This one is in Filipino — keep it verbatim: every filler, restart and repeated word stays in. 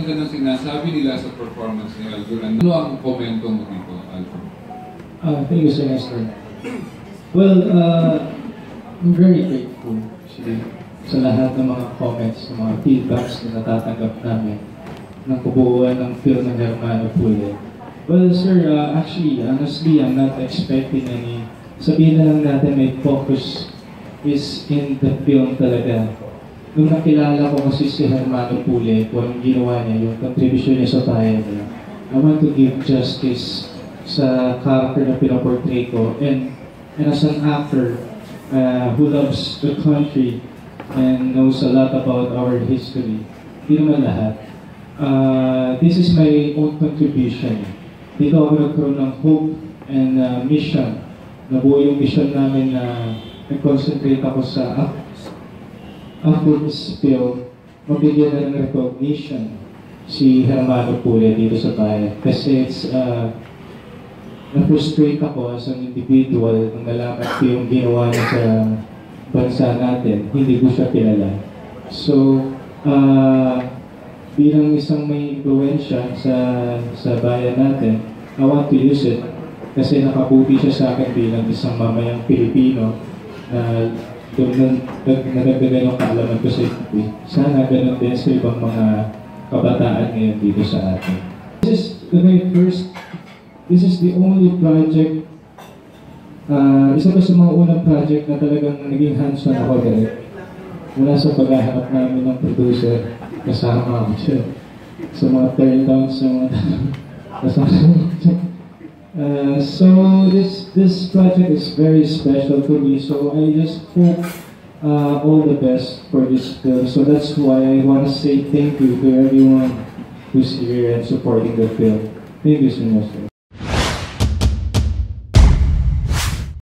ganda ng sinasabi nila sa performance ni Alvin. Ano ang komento mo dito, Alvin? Uh, thank you, Sir Nestor. Well, uh, I'm very grateful actually sa lahat ng mga comments, ng mga feedbacks na natatanggap namin ng kabuuan ng film ng Hermano Pule. Well, sir, uh, actually, honestly, I'm not expecting any. Sabihin na lang natin may focus is in the film talaga. Nung nakilala ko kasi si Hermano Pule, kung anong ginawa niya, yung contribution niya sa bayan niya, I want to give justice sa character na pinaportray ko. And, and as an actor uh, who loves the country and knows a lot about our history, hindi naman lahat. Uh, this is my own contribution. Dito ako nagkaroon ng hope and uh, mission. Nabuo yung mission namin na nag-concentrate ako sa after this film, mabigyan na ng recognition si Hermano Pule dito sa bayan. Kasi it's, uh, na-frustrate ako as an individual nung nalaman ko yung ginawa niya sa bansa natin. Hindi ko siya kilala. So, uh, bilang isang may impluensya sa, sa bayan natin, I want to use it kasi nakabuti siya sa akin bilang isang mamayang Pilipino na doon nagdagdagan yung kaalaman ko sa ito. Sana ganun din sa ibang mga kabataan ngayon dito sa atin. This is the very first, this is the only project, uh, isa pa sa mga unang project na talagang naging hands-on ako direct. Mula sa paghahanap namin ng producer, kasama ako siya. Sa mga turn-downs, sa mga kasama Uh, so this this project is very special to me. So I just hope uh, all the best for this film. So that's why I want to say thank you to everyone who's here and supporting the film. Thank you so much.